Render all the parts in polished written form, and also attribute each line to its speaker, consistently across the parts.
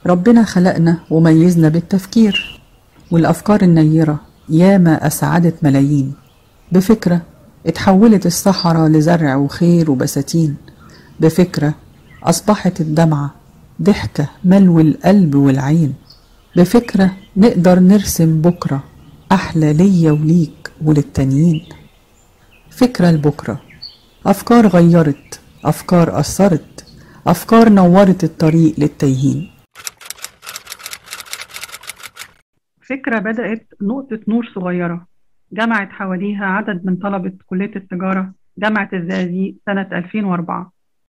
Speaker 1: ربنا خلقنا وميزنا بالتفكير، والأفكار النيرة ياما أسعدت ملايين. بفكرة اتحولت الصحراء لزرع وخير وبساتين، بفكرة أصبحت الدمعة ضحكة ملو القلب والعين، بفكرة نقدر نرسم بكرة أحلى ليا وليك وللتانيين. فكرة لبكرة، أفكار غيرت، أفكار أثرت، أفكار نورت الطريق للتايهين.
Speaker 2: فكرة بدأت نقطة نور صغيرة جمعت حواليها عدد من طلبة كلية التجارة جامعة الزقازيق سنة 2004،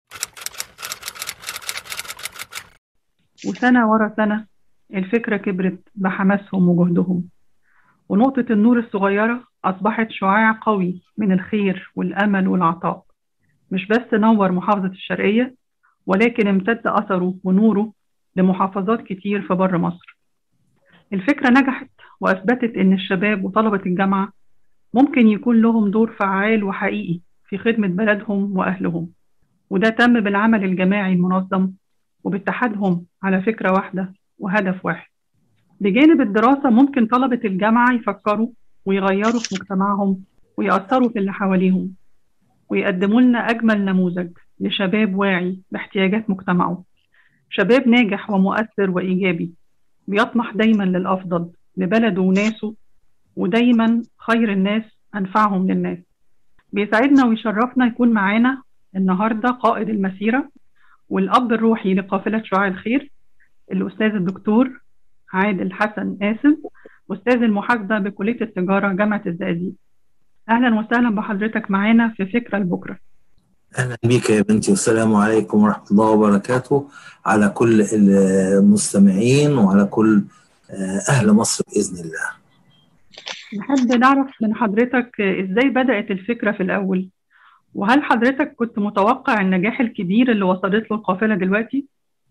Speaker 2: وسنة ورا سنة الفكرة كبرت بحماسهم وجهدهم، ونقطة النور الصغيرة أصبحت شعاع قوي من الخير والأمل والعطاء، مش بس نور محافظة الشرقية ولكن امتد أثره ونوره لمحافظات كتير في بر مصر. الفكرة نجحت وأثبتت إن الشباب وطلبة الجامعة ممكن يكون لهم دور فعال وحقيقي في خدمة بلدهم وأهلهم، وده تم بالعمل الجماعي المنظم وباتحادهم على فكرة واحدة وهدف واحد. بجانب الدراسة ممكن طلبة الجامعة يفكروا ويغيروا في مجتمعهم ويأثروا في اللي حواليهم، ويقدموا لنا أجمل نموذج لشباب واعي باحتياجات مجتمعه، شباب ناجح ومؤثر وإيجابي بيطمح دايما للأفضل لبلده وناسه، ودايما خير الناس أنفعهم للناس. بيسعدنا ويشرفنا يكون معانا النهاردة قائد المسيرة والأب الروحي لقافلة شعاع الخير، الأستاذ الدكتور عادل حسن قاسم، أستاذ المحاسبة بكلية التجارة جامعة الزقازيق. أهلا وسهلا بحضرتك معانا في فكرة لبكرة.
Speaker 3: أهلا بيك يا بنتي، والسلام عليكم ورحمة الله وبركاته على كل المستمعين وعلى كل أهل مصر بإذن الله.
Speaker 2: نحب نعرف من حضرتك إزاي بدأت الفكرة في الأول، وهل حضرتك كنت متوقع النجاح الكبير اللي وصلت له القافلة دلوقتي؟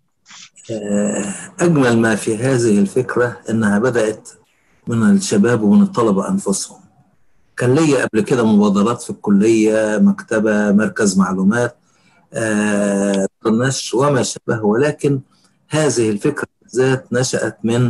Speaker 3: أجمل ما في هذه الفكرة إنها بدأت من الشباب ومن الطلبة أنفسهم. كان لي قبل كده مبادرات في الكلية، مكتبة، مركز معلومات، نشر وما شابه، ولكن هذه الفكرة بالذات نشأت من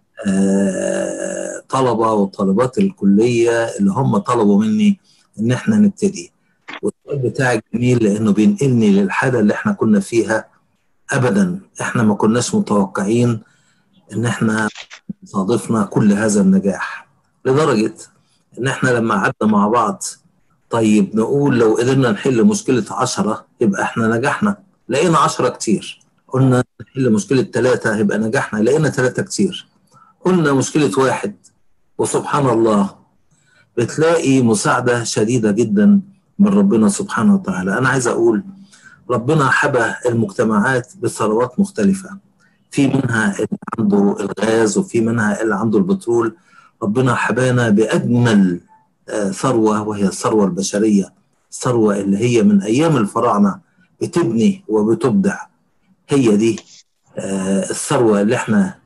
Speaker 3: طلبة وطالبات الكلية اللي هم طلبوا مني إن احنا نبتدي. والسؤال بتاعك جميل لأنه بينقلني للحالة اللي احنا كنا فيها. أبدا احنا ما كناش متوقعين إن احنا صادفنا كل هذا النجاح، لدرجة إن احنا لما قعدنا مع بعض طيب نقول لو قدرنا نحل مشكلة 10 يبقى احنا نجحنا، لقينا 10 كتير. قلنا نحل مشكلة 3 يبقى نجحنا، لقينا 3 كتير. قلنا مشكلة 1، وسبحان الله بتلاقي مساعدة شديدة جدا من ربنا سبحانه وتعالى. أنا عايز أقول ربنا حبى المجتمعات بثروات مختلفة، في منها اللي عنده الغاز وفي منها اللي عنده البترول. ربنا حبانا بأجمل ثروة، وهي الثروة البشرية، الثروة اللي هي من أيام الفراعنة بتبني وبتبدع. هي دي الثروة اللي احنا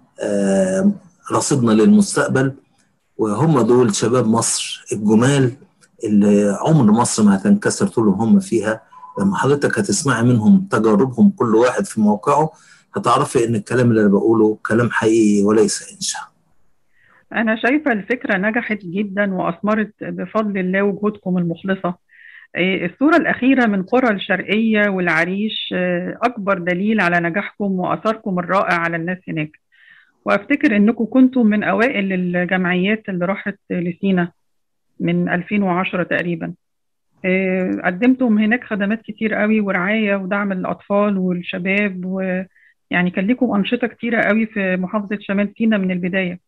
Speaker 3: رصدنا للمستقبل، وهم دول شباب مصر الجمال اللي عمر مصر ما هتنكسر طول هم فيها. لما حضرتك هتسمعي منهم تجاربهم كل واحد في موقعه هتعرفي ان الكلام اللي انا بقوله كلام حقيقي وليس انشاء.
Speaker 2: أنا شايفة الفكرة نجحت جدا وأثمرت بفضل الله وجهودكم المخلصة. الصورة الأخيرة من قرى الشرقية والعريش أكبر دليل على نجاحكم وأثركم الرائع على الناس هناك، وأفتكر أنكم كنتم من أوائل الجمعيات اللي راحت لسينا من 2010 تقريبا. قدمتم هناك خدمات كتير قوي ورعاية ودعم للأطفال والشباب، ويعني كان لكم أنشطة كتيرة قوي في محافظة شمال سيناء من البداية.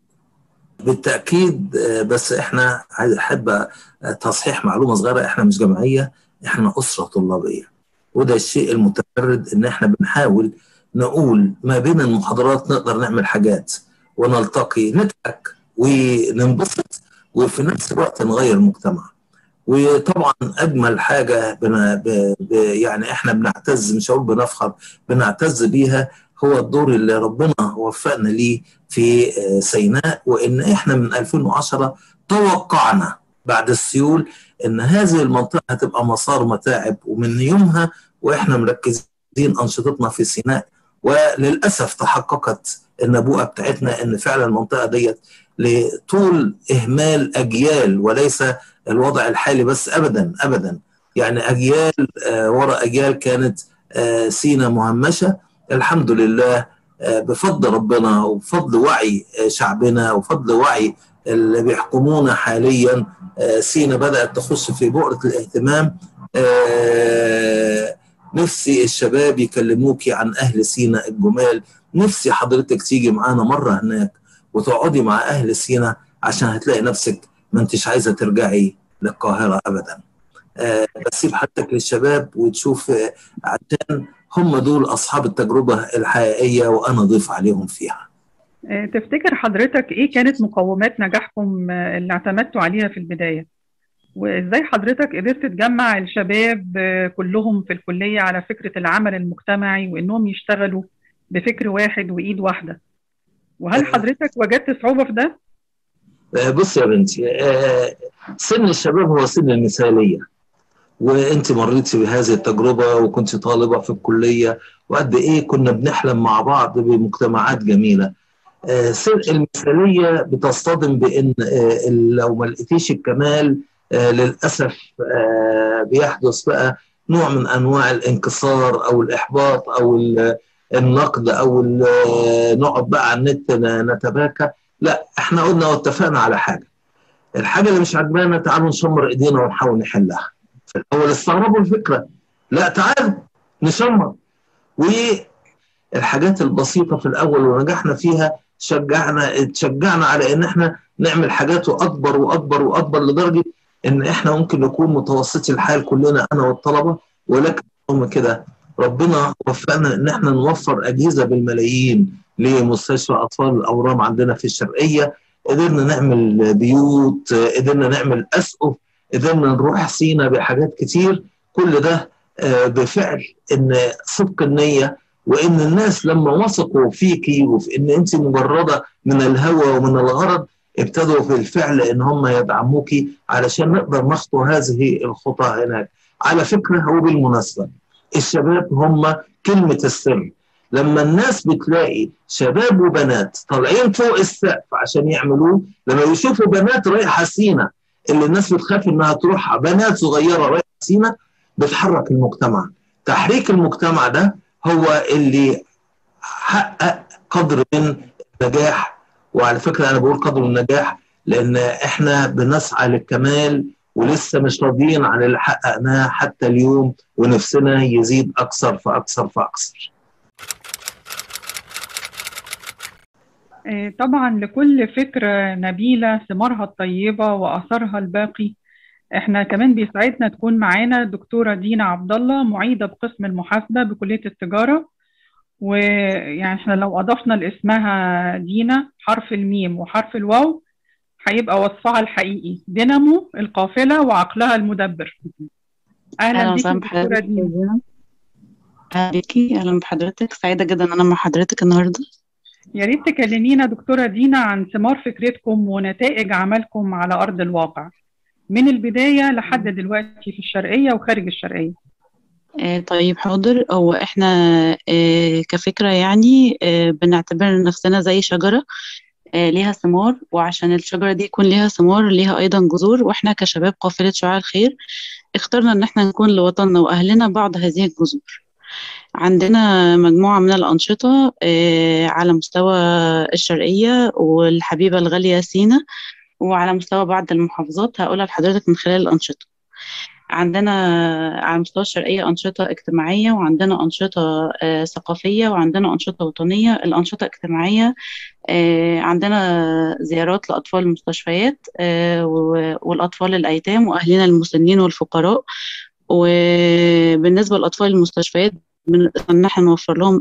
Speaker 3: بالتأكيد، بس احنا أحب تصحيح معلومة صغيرة، احنا مش جمعية، احنا أسرة طلابية. وده الشيء المتفرد ان احنا بنحاول نقول ما بين المحاضرات نقدر نعمل حاجات ونلتقي نضحك وننبسط وفي نفس الوقت نغير المجتمع. وطبعا اجمل حاجه يعني احنا بنعتز، مش هقول بنفخر، بنعتز بيها، هو الدور اللي ربنا وفقنا ليه في سيناء. وان احنا من 2010 توقعنا بعد السيول ان هذه المنطقه هتبقى مسار متاعب، ومن يومها واحنا مركزين انشطتنا في سيناء وللأسف تحققت النبوءة بتاعتنا إن فعلا المنطقة ديت لطول إهمال أجيال، وليس الوضع الحالي بس، أبدا أبدا، يعني أجيال وراء أجيال كانت سينا مهمشة. الحمد لله بفضل ربنا وبفضل وعي شعبنا وبفضل وعي اللي بيحكمونا حاليا، سينا بدأت تخش في بؤرة الاهتمام. نفسي الشباب يكلموكي عن أهل سينا الجمال، نفسي حضرتك تيجي معانا مرة هناك وتقعدي مع أهل سينا، عشان هتلاقي نفسك ما انتش عايزة ترجعي للقاهرة أبدا. بسيب حضرتك للشباب وتشوف، عشان هم دول أصحاب التجربة الحقيقية وأنا ضيف عليهم فيها.
Speaker 2: تفتكر حضرتك إيه كانت مقومات نجاحكم اللي اعتمدتوا عليها في البداية؟ وإزاي حضرتك قدرت تجمع الشباب كلهم في الكلية على فكرة العمل المجتمعي وإنهم يشتغلوا بفكر واحد وإيد واحدة؟ وهل حضرتك وجدت صعوبة في ده؟
Speaker 3: بص يا بنتي، سن الشباب هو سن المثالية، وانت مريتي بهذه التجربة وكنت طالبة في الكلية، وقد ايه كنا بنحلم مع بعض بمجتمعات جميلة. سن المثالية بتصطدم بان لو ما لقيتيش الكمال للأسف بيحدث بقى نوع من انواع الانكسار او الاحباط او النقد او نقعد بقى على النت نتباكى. لا، احنا قلنا واتفقنا على حاجة، الحاجة اللي مش عجبانا تعالوا نشمر ايدينا ونحاول نحلها. في الاول استغربوا الفكرة، لا تعالوا نشمر، والحاجات البسيطة في الاول ونجحنا فيها تشجعنا على ان احنا نعمل حاجات اكبر واكبر واكبر، لدرجة ان احنا ممكن نكون متوسطي الحال كلنا انا والطلبة، ولكن هم كده ربنا وفقنا ان احنا نوفر اجهزة بالملايين لمستشفى اطفال الاورام عندنا في الشرقية. قدرنا نعمل بيوت، قدرنا نعمل اسقف، قدرنا نروح سينا بحاجات كتير. كل ده بفعل ان صدق النية، وان الناس لما وثقوا فيكي وفي ان انت مجردة من الهوى ومن الغرض، ابتدوا في الفعل ان هم يدعموكي علشان نقدر نخطو هذه الخطى هناك. على فكرة وبالمناسبة، الشباب هم كلمة السر. لما الناس بتلاقي شباب وبنات طالعين فوق السقف عشان يعملوه، لما يشوفوا بنات رايحة سينا اللي الناس بتخاف انها تروح، بنات صغيرة رايحة سينا، بتحرك المجتمع. تحريك المجتمع ده هو اللي حقق قدر من النجاح. وعلى فكرة أنا بقول قدر النجاح لأن إحنا بنسعى للكمال ولسه مش راضيين عن اللي حققناه حتى اليوم، ونفسنا يزيد أكثر فأكثر فأكثر.
Speaker 2: طبعا لكل فكرة نبيلة ثمارها الطيبة وأثرها الباقي. احنا كمان بيسعدنا تكون معانا دكتورة دينا عبد الله، معيدة بقسم المحاسبة بكلية التجارة. ويعني احنا لو أضفنا لاسمها دينا حرف الميم وحرف الواو هيبقى وصفها الحقيقي دينامو القافلة وعقلها المدبر. أهلا بيكي دكتورة دينا.
Speaker 4: أهلا بيكي، أهلا بحضرتك، سعيدة جدا أن أنا مع حضرتك النهاردة.
Speaker 2: يا ريت تكلمينا دكتورة دينا عن ثمار فكرتكم ونتائج عملكم على أرض الواقع من البداية لحد دلوقتي في الشرقية وخارج الشرقية.
Speaker 4: طيب حاضر. هو احنا كفكرة يعني بنعتبر نفسنا زي شجرة ليها ثمار، وعشان الشجرة دي يكون ليها ثمار ليها أيضا جذور، واحنا كشباب قافلة شعاع الخير اخترنا ان احنا نكون لوطننا وأهلنا بعض هذه الجذور. عندنا مجموعة من الأنشطة على مستوى الشرقية والحبيبة الغالية سينا، وعلى مستوى بعض المحافظات هقولها لحضرتك من خلال الأنشطة. عندنا على مستوى الشرقية أنشطة اجتماعية، وعندنا أنشطة ثقافية، وعندنا أنشطة وطنية. الأنشطة الاجتماعية عندنا زيارات لأطفال المستشفيات والأطفال الأيتام وأهلنا المسنين والفقراء. وبالنسبة للأطفال المستشفيات ان احنا نوفر لهم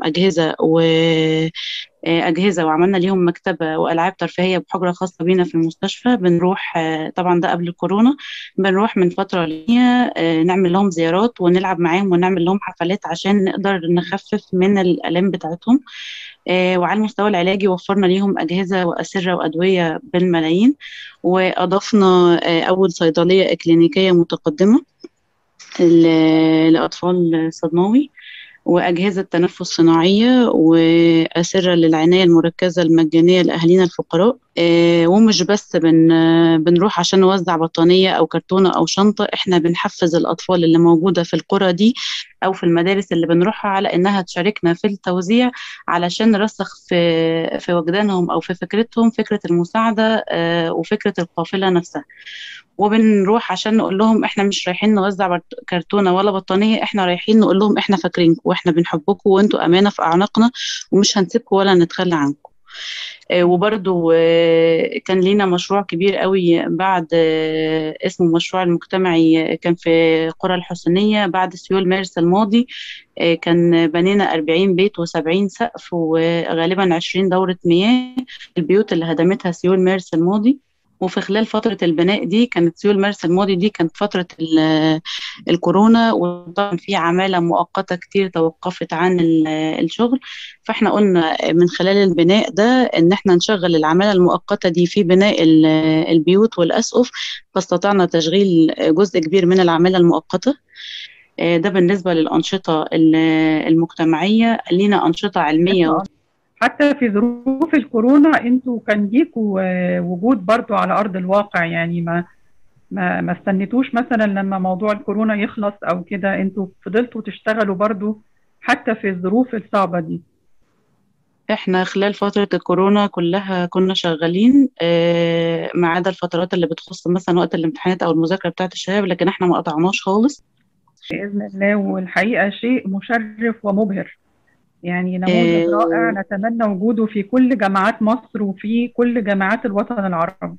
Speaker 4: أجهزة وعملنا ليهم مكتبة وألعاب ترفيهية بحجرة خاصة بينا في المستشفى. بنروح طبعا ده قبل الكورونا، بنروح من فترة ليا نعمل لهم زيارات ونلعب معاهم ونعمل لهم حفلات عشان نقدر نخفف من الآلام بتاعتهم. وعلى المستوى العلاجي وفرنا ليهم أجهزة وأسرة وأدوية بالملايين، وأضفنا أول صيدلية إكلينيكية متقدمة لأطفال صدماوي. وأجهزة تنفس صناعية وأسرة للعناية المركزة المجانية لأهالينا الفقراء. ومش بس بنروح عشان نوزع بطانية أو كرتونة أو شنطة، إحنا بنحفز الأطفال اللي موجودة في القرى دي أو في المدارس اللي بنروحها على إنها تشاركنا في التوزيع، علشان نرسخ في وجدانهم أو في فكرتهم فكرة المساعدة وفكرة القافلة نفسها. وبنروح عشان نقول لهم احنا مش رايحين نوزع كرتونة ولا بطانية، احنا رايحين نقول لهم احنا فاكرينكم واحنا بنحبكم وانتوا امانة في اعناقنا ومش هنسيبكم ولا نتخلى عنكم. وبرضو كان لينا مشروع كبير قوي بعد اسمه المشروع المجتمعي، كان في قرى الحسينية بعد سيول مارس الماضي. كان بنينا 40 بيت و70 سقف وغالبا 20 دورة مياه البيوت اللي هدمتها سيول مارس الماضي. وفي خلال فترة البناء دي كانت سيول مارس الماضي دي كانت فترة الكورونا، وطبعا في عمالة مؤقتة كتير توقفت عن الشغل. فاحنا قلنا من خلال البناء ده ان احنا نشغل العمالة المؤقتة دي في بناء البيوت والأسقف، فاستطعنا تشغيل جزء كبير من العمالة المؤقتة. ده بالنسبة للأنشطة المجتمعية. لينا أنشطة علمية.
Speaker 2: حتى في ظروف الكورونا انتوا كان ليكوا وجود برضو على ارض الواقع، يعني ما استنيتوش مثلا لما موضوع الكورونا يخلص او كده، انتوا فضلتوا تشتغلوا برضو حتى في الظروف الصعبة دي.
Speaker 4: احنا خلال فترة الكورونا كلها كنا شغالين ما عدا الفترات اللي بتخص مثلا وقت الامتحانات او المذاكرة بتاعت الشباب، لكن احنا ما قطعناش خالص
Speaker 2: بإذن الله. والحقيقة شيء مشرف ومبهر، يعني نموذج رائع نتمنى وجوده في كل جامعات مصر وفي كل جامعات الوطن العربي.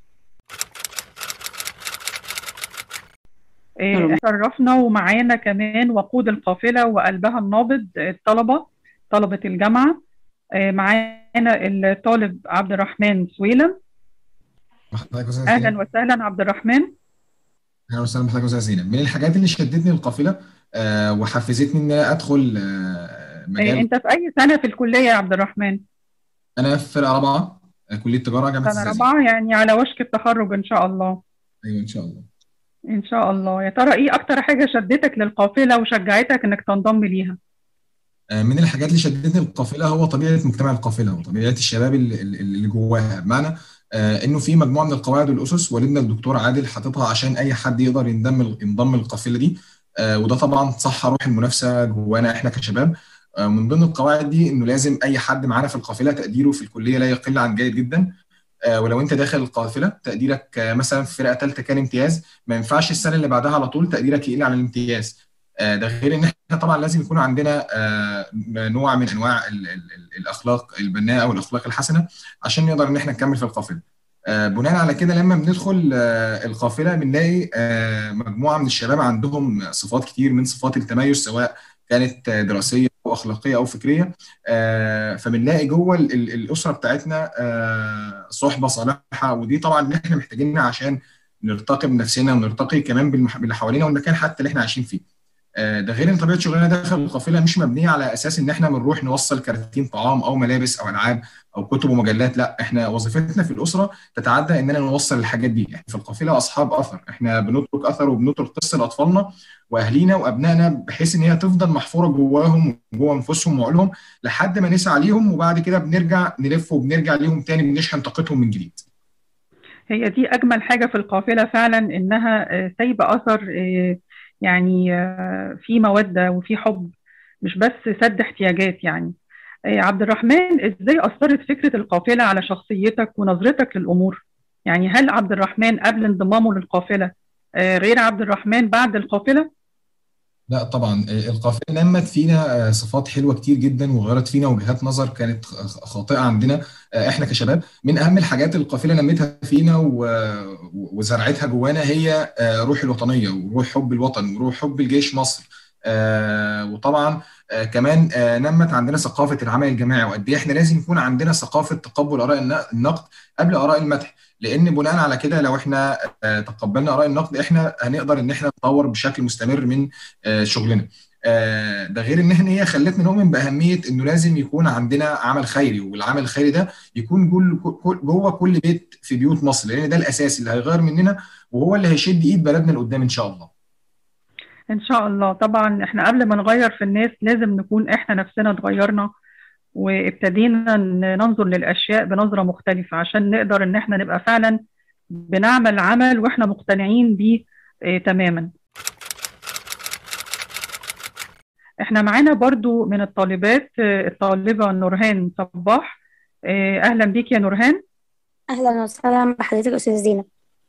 Speaker 2: شرفنا ومعانا كمان وقود القافلة وقلبها النابض طلبة الجامعة. معانا الطالب عبد الرحمن سويلم. أهلا وسهلا عبد الرحمن.
Speaker 5: اهلا وسهلا بحضرتك استاذ زينب. من الحاجات اللي شدتني القافله وحفزتني ان انا ادخل مجال.
Speaker 2: انت في اي سنه في الكليه يا عبد الرحمن؟
Speaker 5: انا في فرقه رابعه كليه تجاره جامعه
Speaker 2: سنه
Speaker 5: الزقازيق.
Speaker 2: رابعه، يعني على وشك التخرج ان شاء الله.
Speaker 5: ايوه ان شاء الله.
Speaker 2: ان شاء الله. يا ترى ايه اكتر حاجه شدتك للقافله وشجعتك انك تنضم ليها؟
Speaker 5: من الحاجات اللي شدتني القافله هو طبيعه مجتمع القافله وطبيعه الشباب اللي جواها، بمعنى انه في مجموعه من القواعد والاسس والدنا الدكتور عادل حاططها عشان اي حد يقدر ينضم للقافله دي. وده طبعا صح روح المنافسه جوانا احنا كشباب. من ضمن القواعد دي انه لازم اي حد معانا في القافله تقديره في الكليه لا يقل عن جيد جدا. ولو انت داخل القافله تقديرك مثلا في فرقه ثالثه كان امتياز، ما ينفعش السنه اللي بعدها على طول تقديرك يقل عن الامتياز. ده غير ان احنا طبعا لازم يكون عندنا نوع من انواع الاخلاق البناءه والاخلاق الحسنه عشان نقدر ان احنا نكمل في القافله. بناء على كده لما بندخل القافله بنلاقي مجموعه من الشباب عندهم صفات كتير من صفات التميز، سواء كانت دراسيه او اخلاقيه او فكريه. فبنلاقي جوه الاسره بتاعتنا صحبه صالحه، ودي طبعا اللي احنا محتاجينها عشان نرتقي بنفسنا ونرتقي كمان باللي حوالينا والمكان حتى اللي احنا عايشين فيه. ده غير ان طبيعه شغلنا داخل القافله مش مبنيه على اساس ان احنا بنروح نوصل كراتين طعام او ملابس او العاب او كتب ومجلات، لا، احنا وظيفتنا في الاسره تتعدى اننا نوصل الحاجات دي. احنا في القافله اصحاب اثر، احنا بنترك اثر وبنترك قصه لاطفالنا واهلينا وابنائنا بحيث ان هي تفضل محفوره جواهم وجوه انفسهم وعقولهم لحد ما نسعى ليهم، وبعد كده بنرجع نلف وبنرجع ليهم تاني بنشحن طاقتهم من جديد.
Speaker 2: هي دي اجمل حاجه في القافله فعلا، انها سايبه اثر، يعني في مودة وفي حب، مش بس سد احتياجات. يعني عبد الرحمن، ازاي أثرت فكرة القافلة على شخصيتك ونظرتك للأمور؟ يعني هل عبد الرحمن قبل انضمامه للقافلة غير عبد الرحمن بعد القافلة؟
Speaker 5: لا طبعا، القافله نمت فينا صفات حلوه كتير جدا وغيرت فينا وجهات نظر كانت خاطئه عندنا احنا كشباب. من اهم الحاجات اللي القافله نمتها فينا وزرعتها جوانا هي روح الوطنيه وروح حب الوطن وروح حب الجيش مصر. وطبعا كمان نمت عندنا ثقافه العمل الجماعي، وقد ايه احنا لازم يكون عندنا ثقافه تقبل اراء النقد قبل اراء المدح، لان بناء على كده لو احنا تقبلنا اراء النقد احنا هنقدر ان احنا نطور بشكل مستمر من شغلنا. ده غير ان هي خلتنا نؤمن باهميه انه لازم يكون عندنا عمل خيري، والعمل الخيري ده يكون جوه كل بيت في بيوت مصر، لان ده الاساس اللي هيغير مننا وهو اللي هيشد ايد بلدنا لقدام ان شاء الله.
Speaker 2: إن شاء الله. طبعا إحنا قبل ما نغير في الناس لازم نكون إحنا نفسنا اتغيرنا، وابتدينا ننظر للأشياء بنظرة مختلفة عشان نقدر إن إحنا نبقى فعلا بنعمل عمل وإحنا مقتنعين بيه تماما. إحنا معانا برضو من الطالبات الطالبة نورهان صباح. أهلا بيك يا نورهان.
Speaker 6: أهلا وسهلا بحضرتك أستاذ زينب.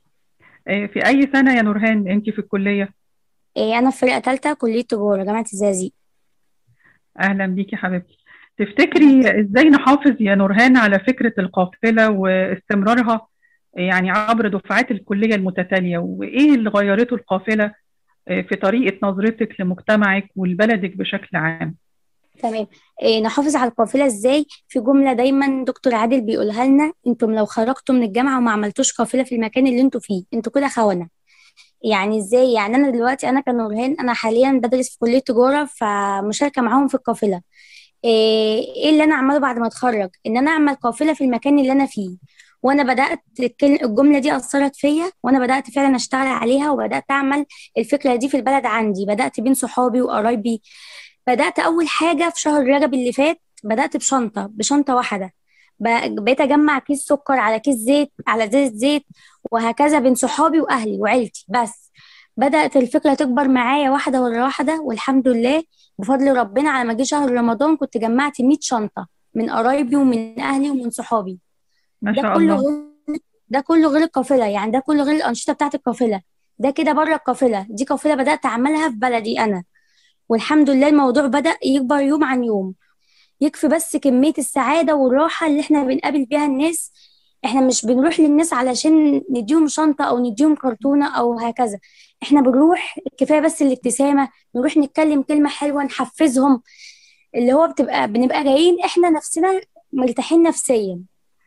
Speaker 2: في أي سنة يا نورهان أنت في الكلية؟
Speaker 6: أنا في فرقة تالتة كلية تجارة جامعة الزقازيق.
Speaker 2: أهلا بيك يا حبيبتي. تفتكري إزاي نحافظ يا نورهان على فكرة القافلة واستمرارها يعني عبر دفعات الكلية المتتالية، وإيه اللي غيرته القافلة في طريقة نظرتك لمجتمعك ولبلدك بشكل عام؟
Speaker 6: تمام. نحافظ على القافلة إزاي؟ في جملة دايما دكتور عادل بيقولها لنا: انتم لو خرجتوا من الجامعة وما عملتوش قافلة في المكان اللي انتوا فيه انتوا كده خونة. يعني ازاي؟ يعني انا دلوقتي انا كنورهان انا حاليا بدرس في كلية تجارة، فمشاركة معاهم في القافلة. ايه اللي انا اعمله بعد ما اتخرج؟ ان انا اعمل قافله في المكان اللي انا فيه. وانا بدات الجمله دي اثرت فيا، وانا بدات فعلا اشتغل عليها، وبدات اعمل الفكره دي في البلد عندي. بدات بين صحابي وقرايبي. بدات اول حاجه في شهر رجب اللي فات، بدات بشنطه واحده. بقيت اجمع كيس سكر على كيس زيت على زيت، وهكذا بين صحابي واهلي وعيلتي. بس بدات الفكره تكبر معايا واحده ورا واحده، والحمد لله بفضل ربنا على ما جه شهر رمضان كنت جمعت 100 شنطة من قرايبي ومن أهلي ومن صحابي.
Speaker 2: ما
Speaker 6: ده
Speaker 2: شاء
Speaker 6: كله
Speaker 2: الله.
Speaker 6: غير ده كله غير القافلة، يعني ده كله غير الأنشطة بتاعت القافلة. ده كده بره القافلة، دي قافلة بدأت أعملها في بلدي أنا. والحمد لله الموضوع بدأ يكبر يوم عن يوم. يكفي بس كمية السعادة والراحة اللي احنا بنقابل بيها الناس. احنا مش بنروح للناس علشان نديهم شنطة او نديهم كرتونة او هكذا. احنا بنروح كفاية بس الابتسامة، نروح نتكلم كلمة حلوة نحفزهم. اللي هو بنبقى جايين احنا نفسنا مرتاحين نفسيا.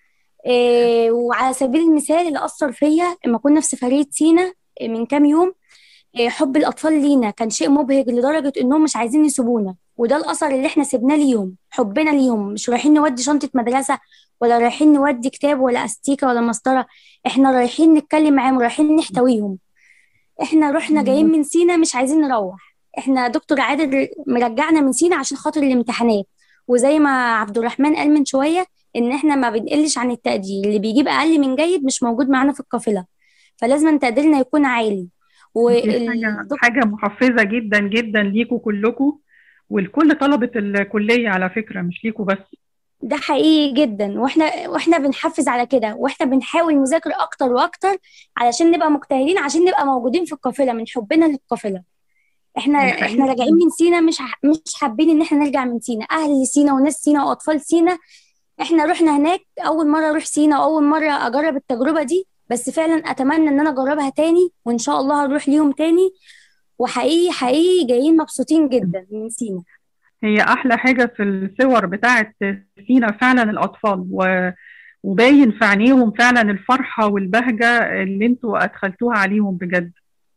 Speaker 6: وعلى سبيل المثال اللي أثر فيا لما كنا في سفرية سينا من كام يوم، حب الأطفال لينا كان شيء مبهج لدرجة إنهم مش عايزين يسيبونا. وده الأثر اللي إحنا سيبناه ليهم، حبنا ليهم. مش رايحين نودي شنطة مدرسة، ولا رايحين نودي كتاب ولا أستيكة ولا مسطرة. إحنا رايحين نتكلم معاهم، رايحين نحتويهم. إحنا رحنا جايين من سينا مش عايزين نروح. إحنا دكتور عادل مرجعنا من سينا عشان خاطر الامتحانات. وزي ما عبد الرحمن قال من شوية، إن إحنا ما بنقلش عن التقدير. اللي بيجيب أقل من جيد مش موجود معانا في القافلة، فلازم تقديرنا يكون عالي.
Speaker 2: دي حاجة محفزة جدا جدا ليكوا كلكوا ولكل طلبة الكلية على فكرة، مش ليكوا بس.
Speaker 6: ده حقيقي جدا، واحنا بنحفز على كده، واحنا بنحاول نذاكر اكتر واكتر علشان نبقى مجتهدين، عشان نبقى موجودين في القافله من حبنا للقافله. احنا راجعين من سينا مش حابين ان احنا نرجع من سينا. اهل سينا وناس سينا واطفال سينا، احنا رحنا هناك اول مره اروح سينا واول مره اجرب التجربه دي. بس فعلا اتمنى ان انا اجربها تاني، وان شاء الله هنروح ليهم تاني. وحقيقي حقيقي جايين مبسوطين جدا من سينا.
Speaker 2: هي أحلى حاجة في الصور بتاعت سينا فعلا الأطفال، وباين في عينيهم فعلا الفرحة والبهجة اللي انتوا أدخلتوها عليهم بجد.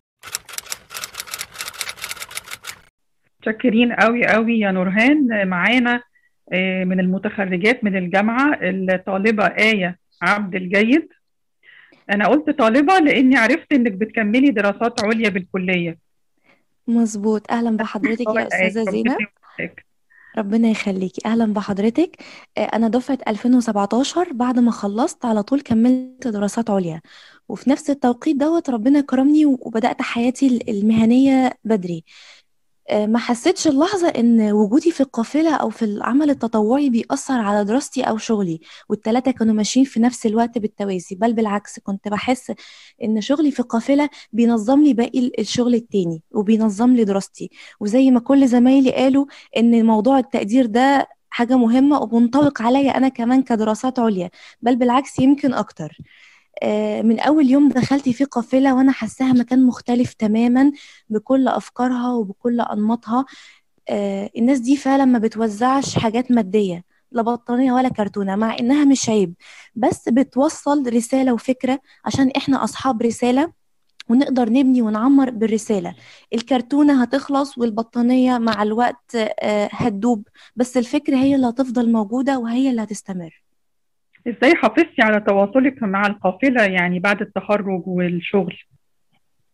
Speaker 2: متشكرين قوي قوي يا نورهان. معانا من المتخرجات من الجامعة الطالبة آية عبد الجيد. أنا قلت طالبة لأني عرفت إنك بتكملي دراسات عليا بالكلية.
Speaker 7: مظبوط. أهلا بحضرتك يا أستاذة زينب. ربنا يخليكي. أهلا بحضرتك. أنا دفعة 2017. بعد ما خلصت على طول كملت دراسات عليا، وفي نفس التوقيت دوت ربنا كرمني وبدأت حياتي المهنية بدري. ما حسيتش اللحظة إن وجودي في القافلة أو في العمل التطوعي بيأثر على دراستي أو شغلي، والتلاتة كانوا ماشيين في نفس الوقت بالتوازي. بل بالعكس، كنت بحس إن شغلي في القافلة بينظم لي باقي الشغل التاني وبينظم لي دراستي. وزي ما كل زمايلي قالوا إن موضوع التقدير ده حاجة مهمة ومنطبق عليا أنا كمان كدراسات عليا، بل بالعكس يمكن أكتر. من أول يوم دخلت في قافلة وأنا حاساها مكان مختلف تماما بكل أفكارها وبكل أنماطها. الناس دي فعلا ما بتوزعش حاجات مادية، لا بطانية ولا كرتونة، مع إنها مش عيب، بس بتوصل رسالة وفكرة عشان إحنا أصحاب رسالة ونقدر نبني ونعمر بالرسالة. الكرتونة هتخلص والبطانية مع الوقت هتدوب، بس الفكرة هي اللي هتفضل موجودة وهي اللي هتستمر.
Speaker 2: ازاي حافظتي على تواصلك مع القافلة يعني بعد التخرج والشغل؟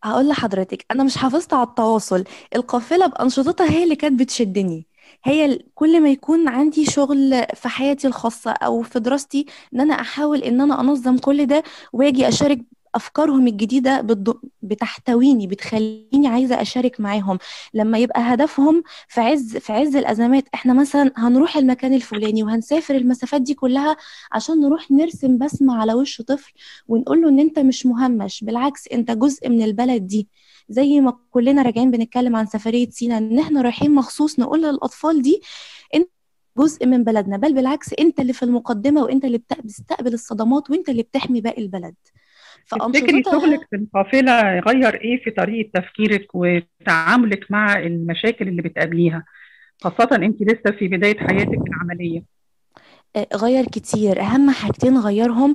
Speaker 7: هقول لحضرتك، انا مش حافظت على التواصل. القافله بانشطتها هي اللي كانت بتشدني. كل ما يكون عندي شغل في حياتي الخاصه او في دراستي، ان انا احاول ان انا انظم كل ده واجي اشارك افكارهم الجديده بتحتويني، بتخليني عايزه اشارك معاهم. لما يبقى هدفهم في عز الازمات، احنا مثلا هنروح المكان الفلاني وهنسافر المسافات دي كلها عشان نروح نرسم بسمه على وش طفل ونقول له ان انت مش مهمش، بالعكس انت جزء من البلد دي. زي ما كلنا راجعين بنتكلم عن سفرية سينا، ان احنا رايحين مخصوص نقول للاطفال دي انت جزء من بلدنا، بل بالعكس انت اللي في المقدمة، وانت اللي بتستقبل الصدمات، وانت اللي بتحمي باقي البلد.
Speaker 2: تفتكري شغلك
Speaker 7: فأنشطتها
Speaker 2: في القافلة غير إيه في طريقة تفكيرك وتعاملك مع المشاكل اللي بتقابليها، خاصة أنت لسه في بداية حياتك العملية؟
Speaker 7: غير كتير. أهم حاجتين غيرهم: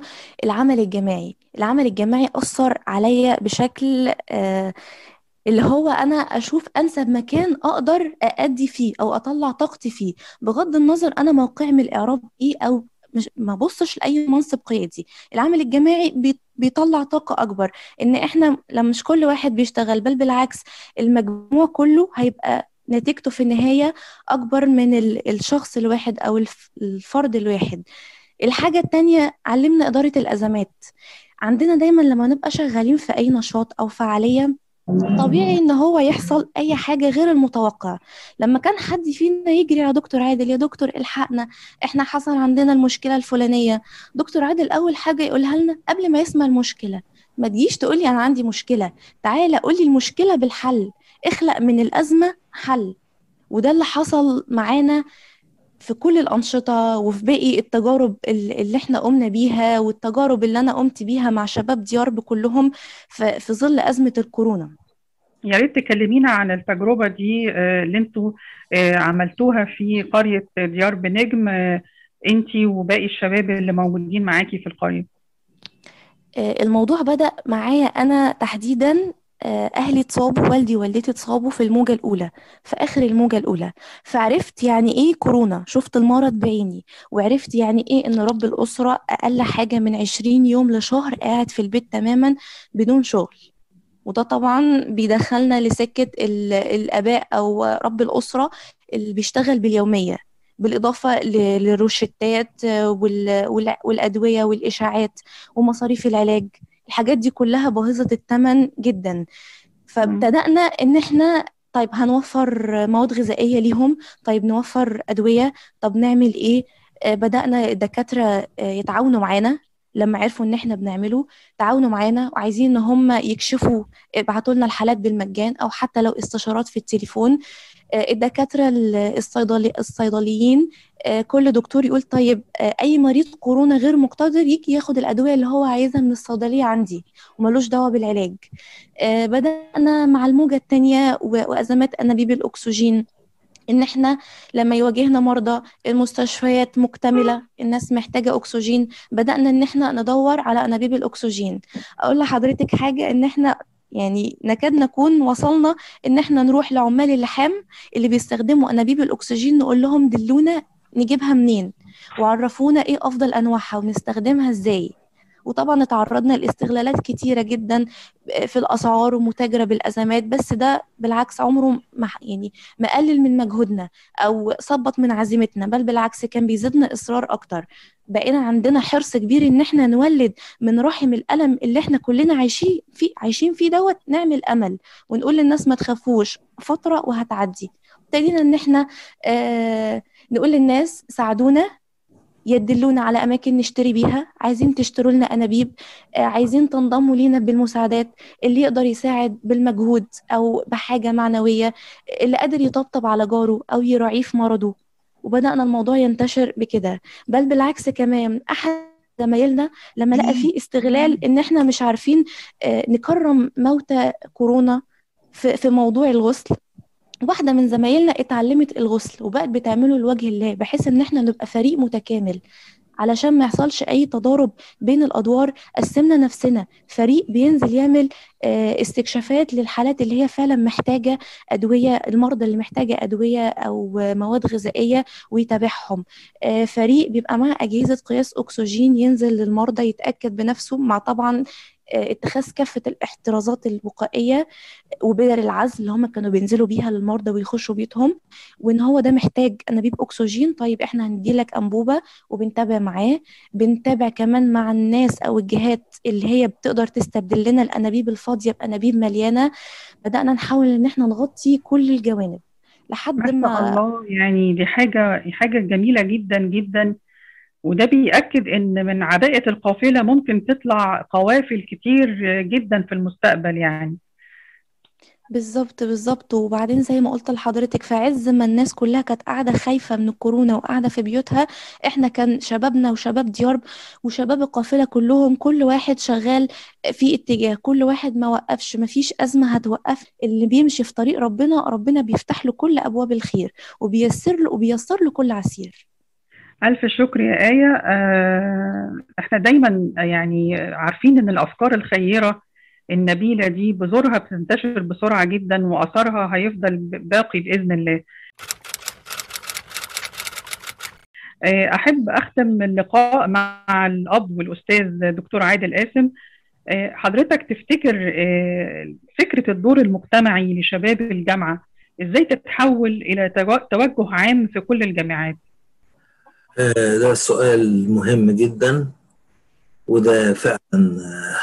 Speaker 7: العمل الجماعي أثر عليا بشكل اللي هو أنا أشوف أنسب مكان أقدر أأدي فيه أو أطلع طاقتي فيه، بغض النظر أنا موقعي من الإعراب إيه، أو مش ما بصش لأي منصب قيادي. العمل الجماعي بيطلع طاقة أكبر، إن إحنا لما مش كل واحد بيشتغل، بل بالعكس المجموع كله هيبقى نتيجته في النهاية أكبر من الشخص الواحد أو الفرد الواحد. الحاجة التانية، علمنا إدارة الأزمات. عندنا دايما لما نبقى شغالين في أي نشاط أو فعالية، طبيعي ان هو يحصل اي حاجة غير المتوقع. لما كان حد فينا يجري على دكتور عادل: يا دكتور الحقنا، احنا حصل عندنا المشكلة الفلانية. دكتور عادل اول حاجة يقولها لنا قبل ما يسمع المشكلة: ما تجيش تقولي انا عندي مشكلة، تعالى قولي المشكلة بالحل، اخلق من الازمة حل. وده اللي حصل معانا في كل الأنشطة وفي باقي التجارب اللي احنا قمنا بيها، والتجارب اللي أنا قمت بيها مع شباب ديار كلهم في ظل أزمة الكورونا.
Speaker 2: يا ريت تكلمينا عن التجربة دي اللي انتوا عملتوها في قرية ديار بنجم، انتي وباقي الشباب اللي موجودين معاكي في القرية.
Speaker 7: الموضوع بدأ معايا أنا تحديدا. أهلي اتصابوا، والدي ووالدتي اتصابوا في الموجة الأولى، في آخر الموجة الأولى. فعرفت يعني إيه كورونا، شفت المرض بعيني، وعرفت يعني إيه إن رب الأسرة أقل حاجة من 20 يوم لشهر قاعد في البيت تماما بدون شغل. وده طبعا بيدخلنا لسكة الآباء أو رب الأسرة اللي بيشتغل باليومية، بالإضافة للروشتات والأدوية والإشاعات ومصاريف العلاج. الحاجات دي كلها باهظة الثمن جدا. فابتدأنا إن إحنا طيب هنوفر مواد غذائية ليهم، طيب نوفر أدوية، طب نعمل إيه؟ بدأنا الدكاترة يتعاونوا معانا. لما عرفوا ان احنا بنعمله تعاونوا معانا وعايزين ان هم يكشفوا، ابعتوا لنا الحالات بالمجان او حتى لو استشارات في التليفون. الدكاترة الصيدليين، كل دكتور يقول طيب اي مريض كورونا غير مقتدر يجي ياخد الادوية اللي هو عايزها من الصيدلية عندي وملوش دعوة بالعلاج. بدأنا مع الموجة التانية وازمات انابيب الاكسجين، ان احنا لما يواجهنا مرضى المستشفيات مكتملة، الناس محتاجة اكسجين، بدأنا ان احنا ندور على انابيب الاكسجين. اقول لحضرتك حاجة، ان احنا يعني نكاد نكون وصلنا ان احنا نروح لعمال اللحام اللي بيستخدموا انابيب الاكسجين، نقول لهم دلونا نجيبها منين، وعرفونا ايه افضل انواعها ونستخدمها ازاي. وطبعا اتعرضنا لاستغلالات كتيرة جدا في الأسعار ومتاجرة بالأزمات، بس ده بالعكس عمره ما قلل من مجهودنا أو ثبط من عزيمتنا، بل بالعكس كان بيزيدنا إصرار أكتر. بقينا عندنا حرص كبير إن احنا نولد من رحم الألم اللي احنا كلنا عايشين فيه دوت، نعمل أمل ونقول للناس ما تخافوش، فترة وهتعدي. ابتدينا إن احنا نقول للناس ساعدونا، يدلونا على أماكن نشتري بيها، عايزين تشتروا لنا أنابيب، عايزين تنضموا لينا بالمساعدات. اللي يقدر يساعد بالمجهود أو بحاجة معنوية، اللي قادر يطبطب على جاره أو يراعيه في مرضه. وبدأنا الموضوع ينتشر بكده. بل بالعكس كمان أحد زمايلنا لما لقى فيه استغلال إن إحنا مش عارفين نكرم موتى كورونا في موضوع الغسل، واحدة من زمايلنا اتعلمت الغسل وبقت بتعمله لوجه الله، بحيث ان احنا نبقى فريق متكامل علشان ما يحصلش اي تضارب بين الادوار. قسمنا نفسنا فريق بينزل يعمل استكشافات للحالات اللي هي فعلا محتاجة ادوية، المرضى اللي محتاجة ادوية او مواد غذائية ويتابعهم. فريق بيبقى معاه اجهزة قياس اكسجين ينزل للمرضى يتأكد بنفسه، مع طبعا اتخاذ كافة الاحترازات الوقائية وبدل العزل اللي هم كانوا بينزلوا بيها للمرضى ويخشوا بيتهم، وان هو ده محتاج انابيب اكسجين، طيب احنا هنديلك انبوبة وبنتابع معاه. بنتابع كمان مع الناس او الجهات اللي هي بتقدر تستبدل لنا الانابيب الفاضية بانابيب مليانة. بدأنا نحاول ان احنا نغطي كل الجوانب لحد
Speaker 2: ما شاء
Speaker 7: ما
Speaker 2: الله، يعني دي حاجة جميلة جدا جدا. وده بيأكد إن من عباءة القافلة ممكن تطلع قوافل كتير جدا في المستقبل يعني.
Speaker 7: بالظبط. وبعدين زي ما قلت لحضرتك، في عز ما الناس كلها كانت قاعدة خايفة من الكورونا وقاعدة في بيوتها، احنا كان شبابنا وشباب ديار وشباب القافلة كلهم كل واحد شغال في اتجاه، كل واحد ما وقفش. ما فيش أزمة هتوقف اللي بيمشي في طريق ربنا بيفتح له كل أبواب الخير وبيسر له كل عسير.
Speaker 2: ألف شكر يا آية. احنا دايما يعني عارفين إن الأفكار الخيرة النبيلة دي بذورها بتنتشر بسرعة جدا، وأثرها هيفضل باقي بإذن الله. أحب أختم اللقاء مع الأب والأستاذ دكتور عادل قاسم. حضرتك تفتكر فكرة الدور المجتمعي لشباب الجامعة إزاي تتحول إلى توجه عام في كل الجامعات؟
Speaker 3: ده سؤال مهم جدا، وده فعلا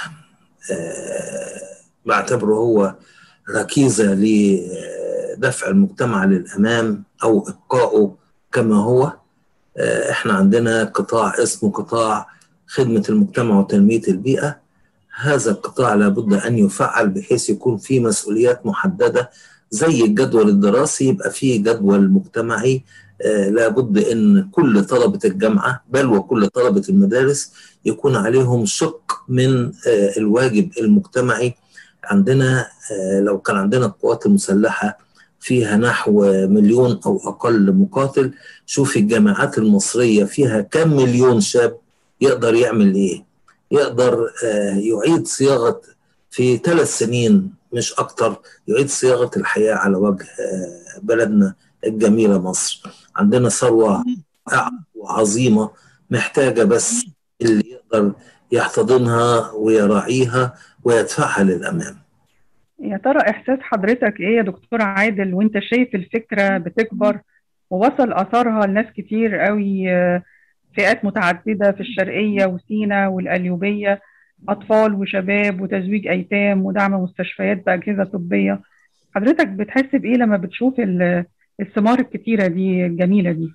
Speaker 3: بعتبره هو ركيزة لدفع المجتمع للأمام أو إبقائه كما هو. احنا عندنا قطاع اسمه قطاع خدمة المجتمع وتنمية البيئة. هذا القطاع لابد أن يفعل بحيث يكون فيه مسؤوليات محددة، زي الجدول الدراسي يبقى فيه جدول مجتمعي. لابد أن كل طلبة الجامعة بل وكل طلبة المدارس يكون عليهم شق من الواجب المجتمعي. عندنا لو كان عندنا القوات المسلحة فيها نحو 1,000,000 أو أقل مقاتل، شوف الجامعات المصرية فيها كم مليون شاب. يقدر يعمل إيه؟ يقدر يعيد صياغة في 3 سنين مش أكتر، يعيد صياغة الحياة على وجه بلدنا الجميلة مصر. عندنا ثروة وعظيمة محتاجة بس اللي يقدر يحتضنها ويراعيها ويدفعها للأمام.
Speaker 2: يا ترى إحساس حضرتك إيه يا دكتور عادل وإنت شايف الفكرة بتكبر ووصل أثرها لناس كتير قوي، فئات متعددة في الشرقية وسينا والقليوبية، أطفال وشباب وتزويج أيتام ودعم مستشفيات بأجهزة طبية؟ حضرتك بتحس بإيه لما بتشوف الثمار الكتيرة دي الجميلة دي؟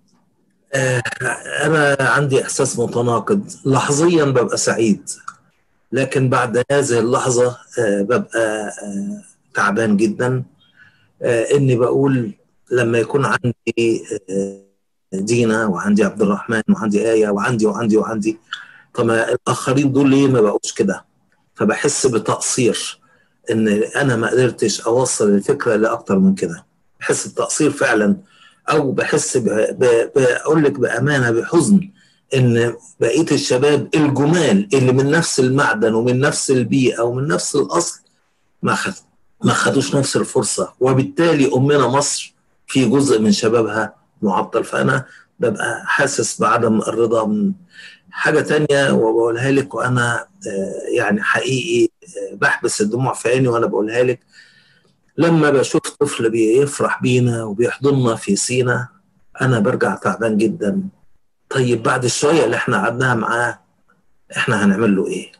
Speaker 3: أنا عندي إحساس متناقض. لحظيا ببقى سعيد، لكن بعد هذه اللحظة ببقى تعبان جدا. إني بقول لما يكون عندي دينا وعندي عبد الرحمن وعندي آية وعندي طب الآخرين دول ليه ما بقوش كده؟ فبحس بتقصير إن أنا ما قدرتش أوصل الفكرة لأكتر من كده. بحس بتقصير فعلا، أو بحس بقول لك بأمانة بحزن إن بقية الشباب الجمال اللي من نفس المعدن ومن نفس البيئة ومن نفس الأصل ما خدوش نفس الفرصة، وبالتالي أمنا مصر في جزء من شبابها معطل. فأنا ببقى حاسس بعدم الرضا. من حاجة تانية وبقولها لك، وأنا يعني حقيقي بحبس الدموع في عيني وأنا بقولها لك، لما بشوف طفل بيفرح بينا وبيحضننا في سينا أنا برجع تعبان جدا. طيب بعد الشوية اللي احنا قعدناها معاه احنا هنعمل له ايه؟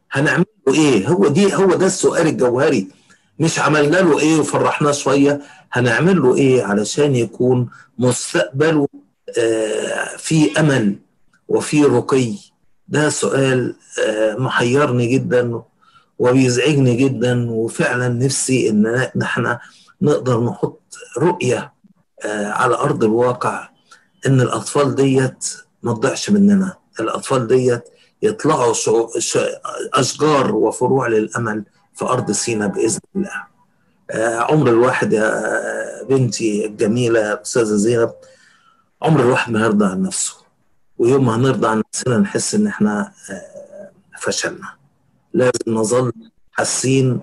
Speaker 3: هو ده السؤال الجوهري. مش عملنا له ايه وفرحناه شوية، هنعمل له ايه علشان يكون مستقبله في امل وفي رقي؟ ده سؤال محيرني جدا وبيزعجني جدا، وفعلا نفسي ان احنا نقدر نحط رؤية على ارض الواقع ان الاطفال ديت ما تضيعش مننا. الاطفال ديت يطلعوا اشجار وفروع للامل في ارض سينا باذن الله. عمر الواحد يا بنتي الجميله استاذه زينب، عمر الواحد ما يرضى عن نفسه، ويوم ما هنرضى عن نفسنا نحس ان احنا فشلنا. لازم نظل حاسين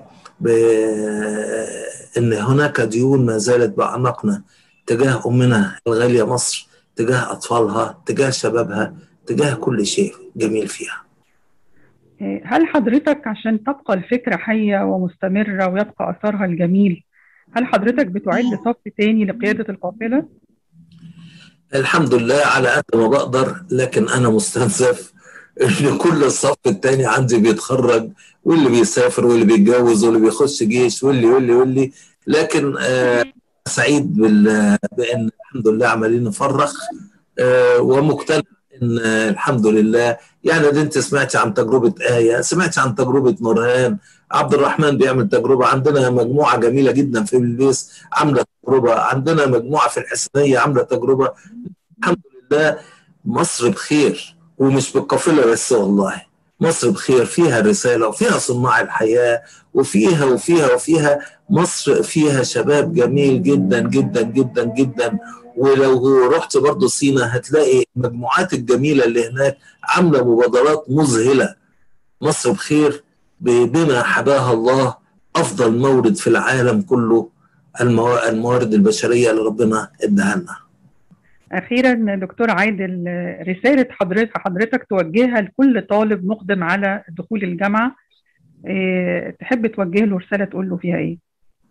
Speaker 3: بان هناك ديون ما زالت باعناقنا تجاه امنا الغاليه مصر، تجاه أطفالها، تجاه شبابها، تجاه كل شيء جميل فيها.
Speaker 2: هل حضرتك عشان تبقى الفكرة حية ومستمرة ويبقى أثرها الجميل، هل حضرتك بتعد صف تاني لقيادة القافلة؟
Speaker 3: الحمد لله على قد ما بقدر، لكن أنا مستنزف إن كل الصف التاني عندي بيتخرج، واللي بيسافر واللي بيتجوز واللي بيخش جيش واللي لكن سعيد بأن الحمد لله عمالين نفرخ، ومقتنع ان الحمد لله. يعني دي انت سمعت عن تجربه ايه، سمعت عن تجربه نورهان، عبد الرحمن بيعمل تجربه، عندنا مجموعه جميله جدا في بلبيس عامله تجربه، عندنا مجموعه في الحسنيه عامله تجربه. الحمد لله مصر بخير، ومش بالقافله بس، والله مصر بخير، فيها رساله وفيها صناع الحياه، وفيها مصر فيها شباب جميل جدا جدا جدا جدا. ولو رحت برضو سينا هتلاقي المجموعات الجميلة اللي هناك عاملة مبادرات مذهلة. مصر بخير بما حباها الله، أفضل مورد في العالم كله، الموارد البشرية اللي ربنا اداها لنا.
Speaker 2: أخيرا دكتور عادل، رسالة حضرتك توجهها لكل طالب مقدم على دخول الجامعة، تحب توجه له رسالة تقول له فيها إيه؟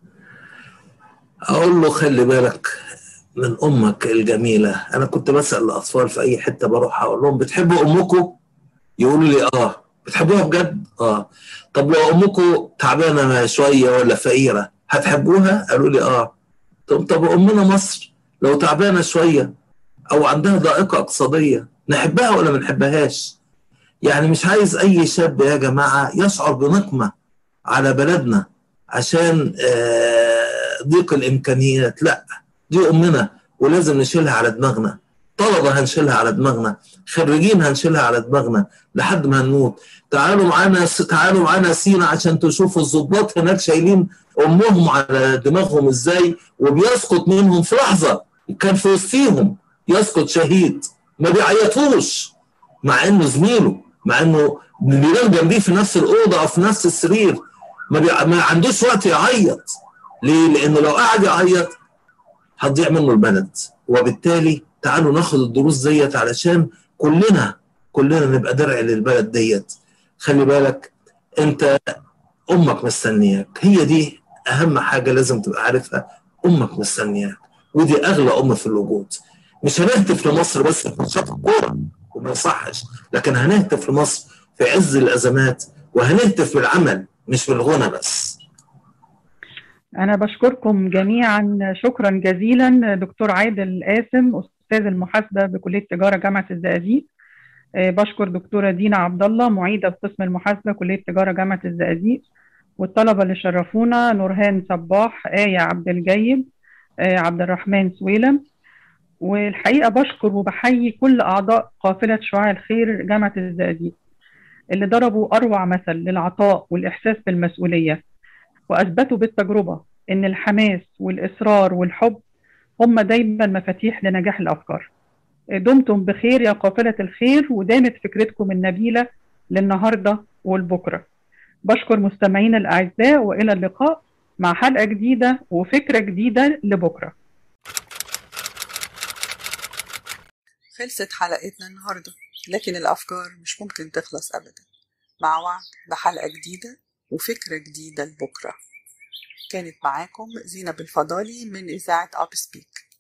Speaker 3: أقول له خلي بالك من أمك الجميلة. أنا كنت بسأل الأطفال في أي حتة بروح أقول لهم بتحبوا أمكم؟ يقولوا لي آه. بتحبوها بجد؟ آه. طب لو أمكم تعبانة شوية ولا فقيرة هتحبوها؟ قالوا لي آه. طب أمنا مصر لو تعبانة شوية أو عندها ضائقة اقتصادية نحبها ولا ما نحبهاش؟ يعني مش عايز أي شاب يا جماعة يشعر بنقمة على بلدنا عشان ضيق الإمكانيات. لا، دي أمنا ولازم نشيلها على دماغنا. طلبة هنشيلها على دماغنا، خريجين هنشيلها على دماغنا لحد ما نموت. تعالوا معانا سينا عشان تشوفوا الضباط هناك شايلين أمهم على دماغهم إزاي، وبيسقط منهم في لحظة. كان في وسطيهم يسقط شهيد ما بيعيطوش، مع إنه زميله، مع إنه بينام جنبيه في نفس الأوضة أو في نفس السرير، ما عندوش وقت يعيط. ليه؟ لأنه لو قعد يعيط هتضيع منه البلد. وبالتالي تعالوا ناخد الدروس ديت علشان كلنا نبقى درع للبلد ديت. خلي بالك انت امك مستنياك، هي دي اهم حاجه لازم تبقى عارفها. امك مستنياك، ودي اغلى ام في الوجود. مش هنهتف لمصر بس في ماتشات الكوره وما يصحش، لكن هنهتف لمصر في عز الازمات، وهنهتف بالعمل مش بالغنى بس.
Speaker 2: أنا بشكركم جميعا شكرا جزيلا. دكتور عادل قاسم، أستاذ المحاسبة بكلية تجارة جامعة الزقازيق. بشكر دكتورة دينا عبد الله، معيدة في قسم المحاسبة كلية تجارة جامعة الزقازيق. والطلبة اللي شرفونا نورهان صباح، آية عبد الجيد، عبد الرحمن سويلم. والحقيقة بشكر وبحيي كل أعضاء قافلة شعاع الخير جامعة الزقازيق اللي ضربوا أروع مثل للعطاء والإحساس بالمسؤولية، وأثبتوا بالتجربة إن الحماس والإصرار والحب هم دايما مفاتيح لنجاح الأفكار. دمتم بخير يا قافلة الخير، ودامت فكرتكم النبيلة للنهاردة والبكرة. بشكر مستمعين الأعزاء، وإلى اللقاء مع حلقة جديدة وفكرة جديدة لبكرة.
Speaker 1: خلصت حلقتنا النهاردة، لكن الأفكار مش ممكن تخلص أبدا. مع وعد بحلقة جديدة وفكرة جديدة لبكرة. كانت معاكم زينب الفضالي من إذاعة أب سبيك.